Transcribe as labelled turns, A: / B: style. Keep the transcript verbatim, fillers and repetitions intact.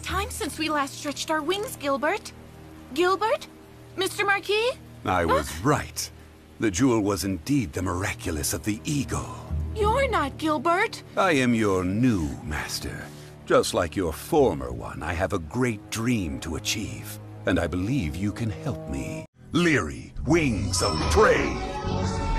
A: time since we last stretched our wings, Gilbert. Gilbert? Mister Marquis?
B: I was right. The jewel was indeed the Miraculous of the Eagle.
A: You're not Gilbert.
B: I am your new master. Just like your former one, I have a great dream to achieve, and I believe you can help me. Leary, wings of prey!